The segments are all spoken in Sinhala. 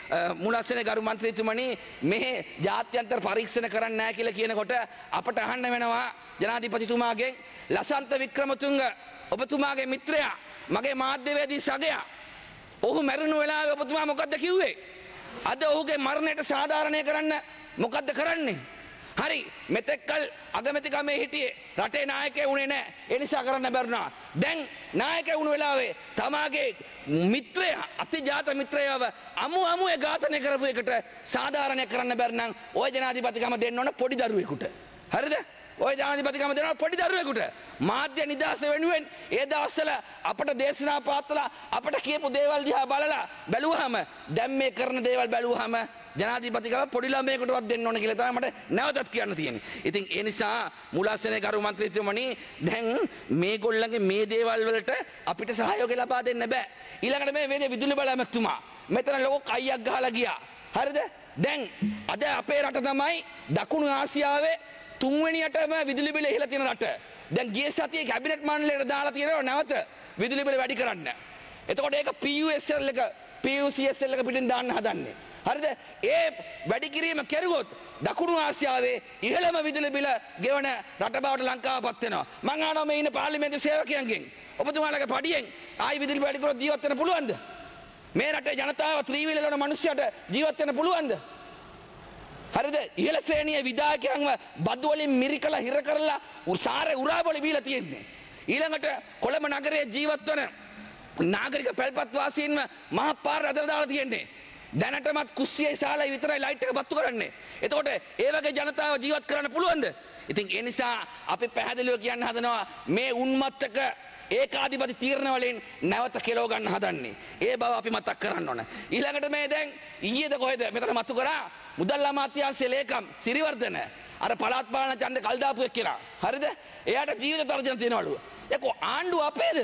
මුලස්සනේ ගරු මන්ත්‍රීතුමනි මේ ජාත්‍යන්තර පරීක්ෂණ කරන්නේ නැහැ කියලා කියනකොට අපට අහන්න වෙනවා ජනාධිපතිතුමාගෙන් ලසන්ත වික්‍රමතුංග ඔබතුමාගේ මිත්‍රයා මගේ මාධ්‍යවේදී සගයා ඔහු මැරුණු වෙලාවේ ඔබතුමා මොකද්ද කිව්වේ? අද ඔහුගේ මරණයට සාධාරණය කරන්න මොකද්ද කරන්නේ? හරි මෙතෙක්කල් අගමැතිකමේ හිටියේ රටේ නායකයෙක් වුණේ නැහැ. ඒ නිසා කරන්න බැරුණා. දැන් නායකයෙක් වුණු වෙලාවේ තමාගේ මිත්‍රයා අතිජාත මිත්‍රයව අමුවේ ඝාතනය කරපු එකට සාධාරණය කරන්න බැරි නම් ওই ජනාධිපතිකම දෙන්න ඕන පොඩි දරුවෙකුට. හරිද? ඔය ජනාධිපතිකම දෙනවා පොඩි දරුවෙකුට. මාධ්‍ය නිදහස වෙනුවෙන් ඒ දවස්වල අපට දේශනා පාත්තලා අපට කියපු දේවල් දිහා බැලුවාම දැන් මේ කරන දේවල් බැලුවාම ජනාධිපතිකම පොඩි ළමයෙකුටවත් දෙන්න ඕන කියලා තමයි මට නැවතත් කියන්න තියෙන්නේ. ඉතින් ඒ නිසා මුලාසනේ ගරු මන්ත්‍රීතුමනි දැන් මේගොල්ලන්ගේ මේ දේවල් වලට අපිට සහයෝගය ලබා දෙන්න බෑ. ඊළඟට මේ විදුලි බල ඇමතුමා මෙතන ලොකු කයියක් ගහලා ගියා. හරිද? දැන් අද අපේ රට තමයි දකුණු ආසියාවේ තුන්වෙනියටම විදුලි බිල ඉහළ තියෙන රට. දැන් ගිය සතියේ කැබිනට් මණ්ඩලයට දාලා තියෙනවා නැවත විදුලි බිල වැඩි කරන්න. එතකොට ඒක PUSL එක PUCSL එක පිටින් දාන්න හදන්නේ. හරිද? ඒ වැඩි කිරීම කෙරුවොත් දකුණු ආසියාවේ ඉහළම විදුලි බිල ගෙවන රට බවට ලංකාවපත් වෙනවා. මං අහනවා මේ ඉන්න පාර්ලිමේන්තු සේවකයන්ගෙන් ඔබතුමාලගේ පඩියෙන් ආයි විදුලි වැඩි කරොත් ජීවත් වෙන්න පුළුවන්ද? මේ රටේ ජනතාව ත්‍රිවිල වල මිනිස්සුන්ට ජීවත් වෙන්න පුළුවන්ද? හරිද? ඉහළ ශ්‍රේණියේ විධායකයන්ව බදු වලින් මිරිකලා හිර කරලා උසාරේ උරාබොලි බීලා තියෙන්නේ. ඊළඟට කොළඹ නගරයේ ජීවත් වන නාගරික පැල්පත් වාසීන්ව මහා පාර ඇදලා දාලා තියෙන්නේ. දැනටමත් කුස්සියේ ශාලයි විතරයි ලයිට් එක බත්තු කරන්නේ. එතකොට ඒ වගේ ජනතාව ජීවත් කරන්න පුළුවන්ද? ඉතින් ඒ නිසා අපි පැහැදිලිව කියන්න හදනවා මේ උන්මත්තක ඒකාධිපති තීරණ වලින් නැවත කෙලව ගන්න හදන්නේ. ඒ බව අපි මතක් කරන්න ඕන. ඊළඟට මේ දැන් ඊයේද කොහෙද මෙතන මතු කරා මුදල් අමාත්‍යාංශයේ ලේකම් සිරිවර්ධන අර පළාත් පාලන ඡන්ද කල් දාපු එක්කෙනා. හරිද? එයාට ජීවිත තර්ජන තියනවලු. ඒකෝ ආණ්ඩුව අපේද?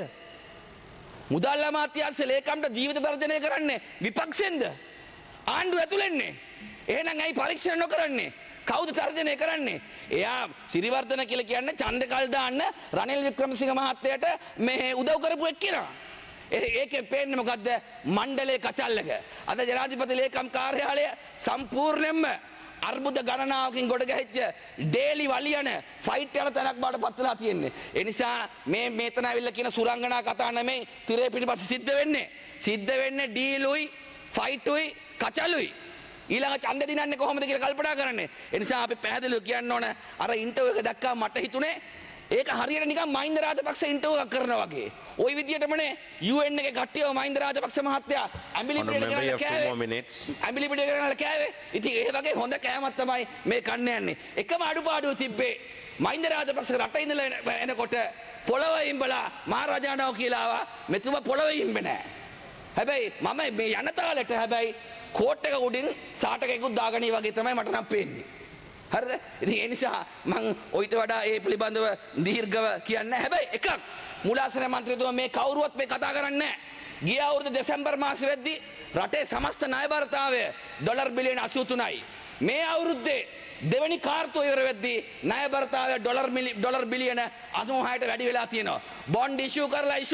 මුදල් අමාත්‍යාංශයේ ලේකම්ට ජීවිත තර්ජනය කරන්නේ විපක්ෂෙන්ද? ආණ්ඩුව ඇතුළෙන්නේ. එහෙනම් ඇයි පරීක්ෂණ නොකරන්නේ? කවුද තර්ජනය කරන්නේ? එයා සිරිවර්ධන කියලා කියන්නේ ඡන්ද කල් දාන්න රනිල් වික්‍රමසිංහ මහත්තයාට මේ උදව් කරපු එක්කෙනා. ඒකේ පේන්නේ මොකද්ද? මණ්ඩලයේ කචල්ලක. අද ජනාධිපති ලේකම් කාර්යාලය සම්පූර්ණයෙන්ම අර්බුද ගණනාවකින් ගොඩ ගැහිච්ච ඩේලි වලියන ෆයිට් යන තැනක් බවට පත් වෙලා තියෙන්නේ. ඒ නිසා මේ මෙතන ඇවිල්ලා කියන සුරංගනා කතා නෙමෙයි තිරේ පිටිපස්සේ සිද්ධ වෙන්නේ. සිද්ධ වෙන්නේ ඩීලුයි ෆයිටුයි කචලුයි. ඊළඟ ඡන්ද දිනන්නේ කොහොමද කියලා කල්පනා කරන්නේ. ඒ නිසා අපි පැහැදිලිව කියන්න ඕන අර ඉන්ටර්වයුව එක දැක්කම මට හිතුනේ ඒක හරියට නිකන් මහින්ද රාජපක්ෂ ඉන්ටර්වයුව එකක් කරනවා වගේ. ওই විදියටමනේ UN එකේ කට්ටියව මහින්ද රාජපක්ෂ මහත්තයා ඇඹිලි පිටියට ගෙනල්ලා කෑවේ. ඇඹිලි පිටියට ගෙනල්ලා කෑවේ. ඉතින් ඒ වගේ හොඳ කෑමක් තමයි මේ කන්න යන්නේ. එකම අඩුපාඩුව තිබ්බේ මහින්ද රාජපක්ෂ රට ඉඳලා එනකොට පොළව ඉඹලා මහරජාණන් කියලා ආවා. මෙතුම පොළව ඉඹේ නැහැ. හැබැයි මම මේ යන තාලෙට හැබැයි කෝට් එක උඩින් සාටකයකුත් දාගනී වගේ තමයි මට නම් පේන්නේ. හරිද? ඉතින් ඒ නිසා මම ඔයිට වඩා ඒ පිළිබඳව දීර්ඝව කියන්නේ හැබැයි එකක් මුලාසන මන්ත්‍රීතුමා මේ කවුරුවත් මේ කතා කරන්නේ නැහැ. ගිය අවුරුදු දෙසැම්බර් මාසෙ වෙද්දී රටේ සමස්ත ණයබරතාවය ඩොලර් බිලියන 83යි. මේ අවුරුද්දේ දෙවැනි කාර්තුව ඉවර වෙද්දී ණයබරතාවය ඩොලර් බිලියන 86ට වැඩි වෙලා තියෙනවා. බොන්ඩ් ඉෂුව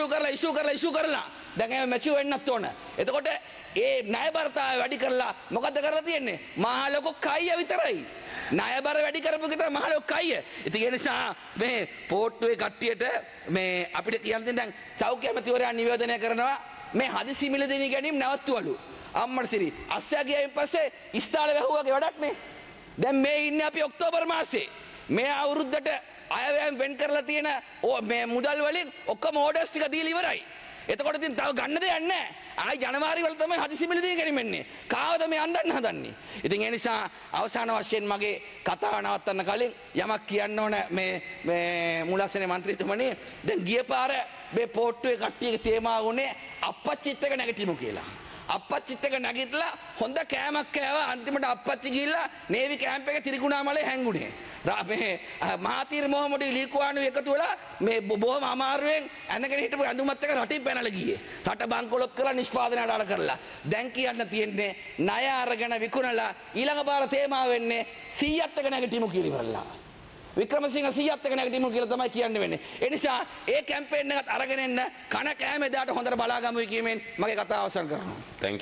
කරලා දැන් එහෙම මැචුර් වෙන්නත් ඕන. එතකොට ඒ ණයබරතාවය වැඩි කරලා මොකද කරලා තියෙන්නේ? මහා ලොකු කයිය විතරයි. ණයබර වැඩි කරපු විතර මහා ලොකු කයිය. ඉතින් ඒ නිසා මේ පෝට්ටුවේ කට්ටියට මේ අපිට කියන්න තියෙන දැන් සෞඛ්‍ය ඇමතිවරයා නිවේදනය කරනවා මේ හදිසි මිලදී ගැනීම නැවතුවලු. අම්මට සිරි අස්සයා ගියයින් පස්සේ ඉස්තාලේ වැහුවාගේ වැඩක් නේ. දැන් මේ ඉන්නේ අපි ඔක්තෝබර් මාසේ. මේ අවුරුද්දට අයවැයෙන් වෙන් කරලා තියෙන මේ මුදල් වලින් ඔක්කොම ඕඩර්ස් ටික දීලා ඉවරයි. එතකොට ඉතින් තව ගන්න දෙයක් නැහැ. ආයි ජනවාරි වල තමයි හදිසි මිලදී ගැනීමන්නේ. කාවද මේ අඳන්න හදන්නේ? ඉතින් ඒ නිසා අවසාන වශයෙන් මගේ කතාව නවත්තන්න කලින් යමක් කියන්න ඕන මේ මුලස්සනේ මන්ත්‍රීතුමනි දැන් ගිය පාර මේ පෝට්ටුවේ කට්ටියගේ තේමාව උනේ අපච්චිත් එක නැගිටිමු කියලා. අපච්චිත් එක නැගිටලා හොඳ කෑමක් කෑවා අන්තිමට අපච්චි ගිහිල්ලා නේවි කැම්ප් එකේ තිරිකුණාමලේ හැංගුනේ. මේ මහාතීර මොහොමඩ් ලීකුවානු එකතු වෙලා මේ බොහොම අමාරුවෙන් ඇනගෙන හිටපු ඇඳුමත් එක රටින් පැනලා ගියේ. රට බංකොලොත් කරලා නිෂ්පාදනය අඩාල කරලා. දැන් කියන්න තියෙන්නේ ණය අරගෙන විකුණලා ඊළඟ පාර තේමාව වෙන්නේ 100ත් එක නැගිටිමු කියලා ඉවරලා. වික්‍රමසිංහ 100ත් එක නැගිටිමු කියලා තමයි කියන්න වෙන්නේ. ඒ නිසා ඒ කැම්පේන් එකත් අරගෙන එන්න කන කෑම එදාට හොඳට බලාගමුයි කියමින් මගේ කතාව අවසන් කරනවා.